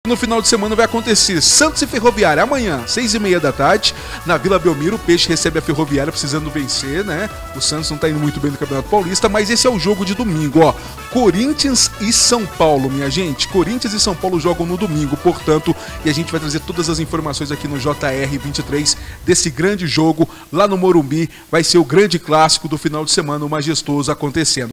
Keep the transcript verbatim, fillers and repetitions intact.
No final de semana vai acontecer Santos e Ferroviária amanhã, seis e meia da tarde, na Vila Belmiro. O Peixe recebe a Ferroviária precisando vencer, né? O Santos não tá indo muito bem no Campeonato Paulista, mas esse é o jogo de domingo, ó. Corinthians e São Paulo, minha gente. Corinthians e São Paulo jogam no domingo, portanto, e a gente vai trazer todas as informações aqui no J R vinte e três desse grande jogo lá no Morumbi. Vai ser o grande clássico do final de semana, o majestoso acontecendo.